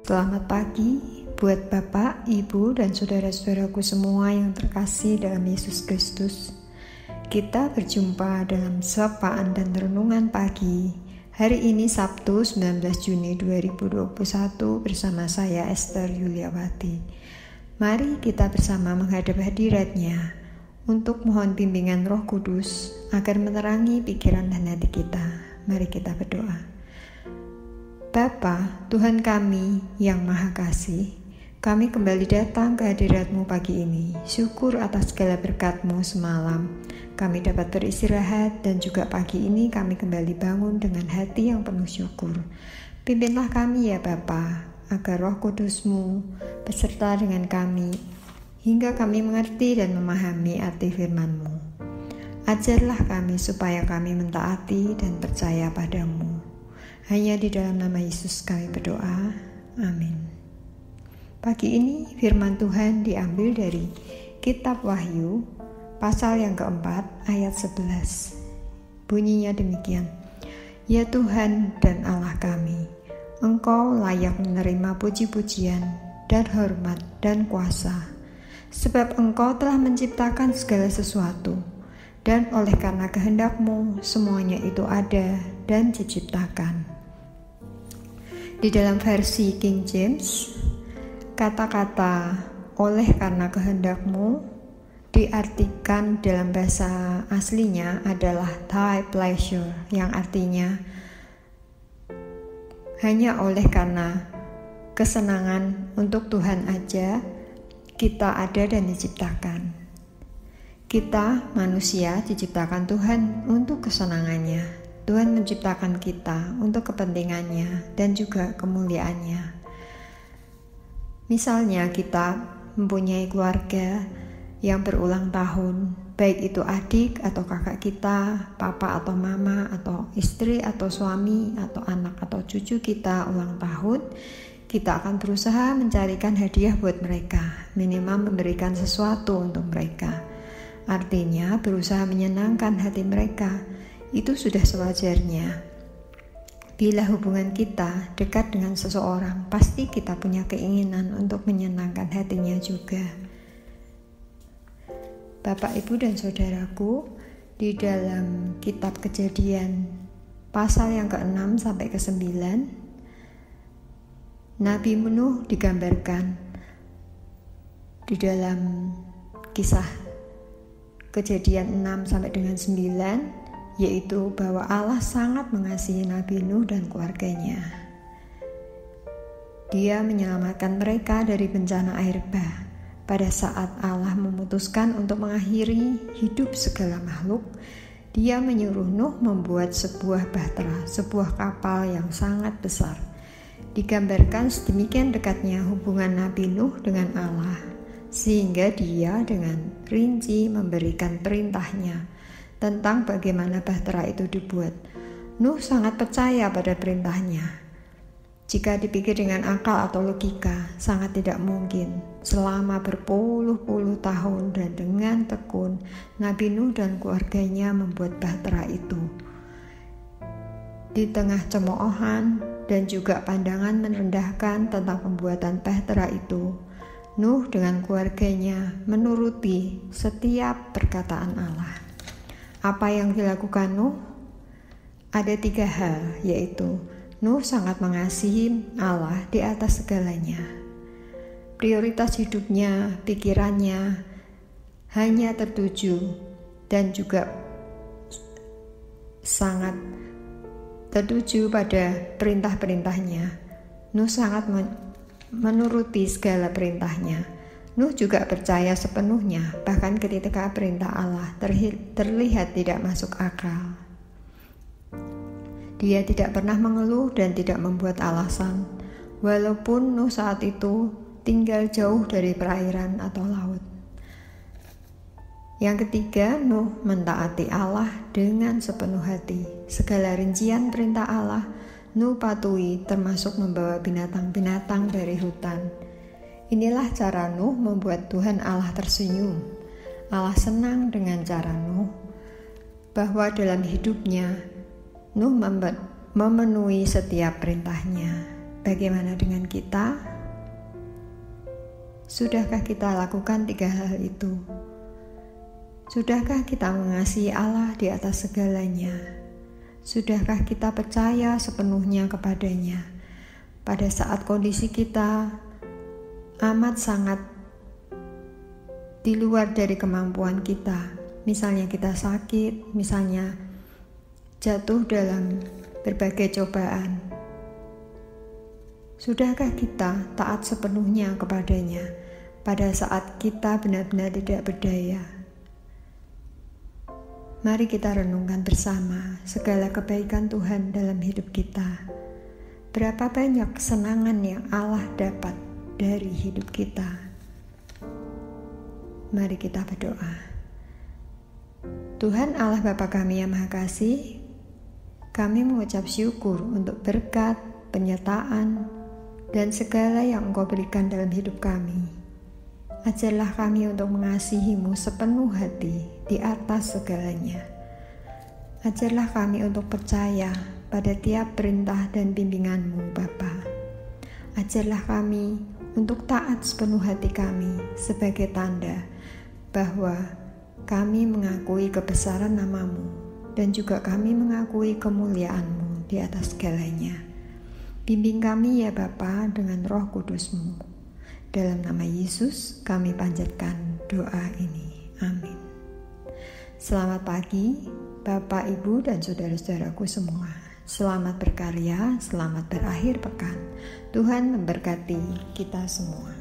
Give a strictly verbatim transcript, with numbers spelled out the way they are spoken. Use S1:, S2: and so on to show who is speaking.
S1: Selamat pagi buat Bapak, Ibu, dan saudara-saudaraku semua yang terkasih dalam Yesus Kristus. Kita berjumpa dalam sapaan dan renungan pagi. Hari ini Sabtu sembilan belas Juni dua ribu dua puluh satu bersama saya Esther Yuliawati. Mari kita bersama menghadap hadirat-Nya untuk mohon bimbingan Roh Kudus agar menerangi pikiran dan hati kita. Mari kita berdoa. Bapa, Tuhan kami yang Maha Kasih, kami kembali datang ke hadirat-Mu pagi ini. Syukur atas segala berkat-Mu semalam. Kami dapat beristirahat dan juga pagi ini kami kembali bangun dengan hati yang penuh syukur. Pimpinlah kami ya Bapa, agar Roh Kudus-Mu beserta dengan kami, hingga kami mengerti dan memahami arti firman-Mu. Ajarlah kami supaya kami mentaati dan percaya pada-Mu. Hanya di dalam nama Yesus kami berdoa. Amin. Pagi ini firman Tuhan diambil dari Kitab Wahyu, pasal yang keempat, ayat sebelas. Bunyinya demikian. Ya Tuhan dan Allah kami, Engkau layak menerima puji-pujian dan hormat dan kuasa, sebab Engkau telah menciptakan segala sesuatu, dan oleh karena kehendak-Mu semuanya itu ada dan diciptakan. Di dalam versi King James, kata-kata oleh karena kehendak-Mu diartikan dalam bahasa aslinya adalah thy pleasure, yang artinya hanya oleh karena kesenangan untuk Tuhan aja kita ada dan diciptakan. Kita manusia diciptakan Tuhan untuk kesenangannya. Tuhan menciptakan kita untuk kepentingannya dan juga kemuliaannya. Misalnya kita mempunyai keluarga yang berulang tahun, baik itu adik atau kakak kita, papa atau mama, atau istri atau suami, atau anak atau cucu kita ulang tahun, kita akan berusaha mencarikan hadiah buat mereka, minimal memberikan sesuatu untuk mereka. Artinya berusaha menyenangkan hati mereka. Itu sudah sewajarnya. Bila hubungan kita dekat dengan seseorang, pasti kita punya keinginan untuk menyenangkan hatinya juga. Bapak, Ibu, dan saudaraku, di dalam kitab Kejadian pasal yang keenam sampai kesembilan, Nabi Nuh digambarkan di dalam kisah Kejadian enam sampai dengan sembilan, yaitu bahwa Allah sangat mengasihi Nabi Nuh dan keluarganya. Dia menyelamatkan mereka dari bencana air bah. Pada saat Allah memutuskan untuk mengakhiri hidup segala makhluk, Dia menyuruh Nuh membuat sebuah bahtera, sebuah kapal yang sangat besar. Digambarkan sedemikian dekatnya hubungan Nabi Nuh dengan Allah, sehingga Dia dengan rinci memberikan perintahnya tentang bagaimana bahtera itu dibuat. Nuh sangat percaya pada perintahnya. Jika dipikir dengan akal atau logika, sangat tidak mungkin selama berpuluh-puluh tahun dan dengan tekun Nabi Nuh dan keluarganya membuat bahtera itu. Di tengah cemoohan dan juga pandangan merendahkan tentang pembuatan bahtera itu, Nuh dengan keluarganya menuruti setiap perkataan Allah. Apa yang dilakukan Nuh? Ada tiga hal, yaitu Nuh sangat mengasihi Allah di atas segalanya. Prioritas hidupnya, pikirannya hanya tertuju dan juga sangat tertuju pada perintah-perintahnya. Nuh sangat menuruti segala perintahnya. Nuh juga percaya sepenuhnya, bahkan ketika perintah Allah terlihat tidak masuk akal. Dia tidak pernah mengeluh dan tidak membuat alasan, walaupun Nuh saat itu tinggal jauh dari perairan atau laut. Yang ketiga, Nuh mentaati Allah dengan sepenuh hati. Segala rincian perintah Allah, Nuh patuhi, termasuk membawa binatang-binatang dari hutan. Inilah cara Nuh membuat Tuhan Allah tersenyum. Allah senang dengan cara Nuh, bahwa dalam hidupnya Nuh memenuhi setiap perintahnya. Bagaimana dengan kita? Sudahkah kita lakukan tiga hal itu? Sudahkah kita mengasihi Allah di atas segalanya? Sudahkah kita percaya sepenuhnya kepadanya pada saat kondisi kita amat sangat di luar dari kemampuan kita? Misalnya kita sakit, misalnya jatuh dalam berbagai cobaan. Sudahkah kita taat sepenuhnya kepadanya pada saat kita benar-benar tidak berdaya? Mari kita renungkan bersama segala kebaikan Tuhan dalam hidup kita. Berapa banyak kesenangan yang Allah dapat dari hidup kita. Mari kita berdoa. Tuhan Allah Bapa kami yang Maha Kasih, kami mengucap syukur untuk berkat, penyertaan, dan segala yang Engkau berikan dalam hidup kami. Ajarlah kami untuk mengasihi-Mu sepenuh hati di atas segalanya. Ajarlah kami untuk percaya pada tiap perintah dan bimbingan-Mu, Bapa. Ajarlah kami untuk taat sepenuh hati kami sebagai tanda bahwa kami mengakui kebesaran nama-Mu dan juga kami mengakui kemuliaan-Mu di atas segalanya. Bimbing kami ya Bapa dengan Roh Kudus-Mu. Dalam nama Yesus kami panjatkan doa ini. Amin. Selamat pagi Bapak, Ibu, dan saudara-saudaraku semua. Selamat berkarya, selamat berakhir pekan. Tuhan memberkati kita semua.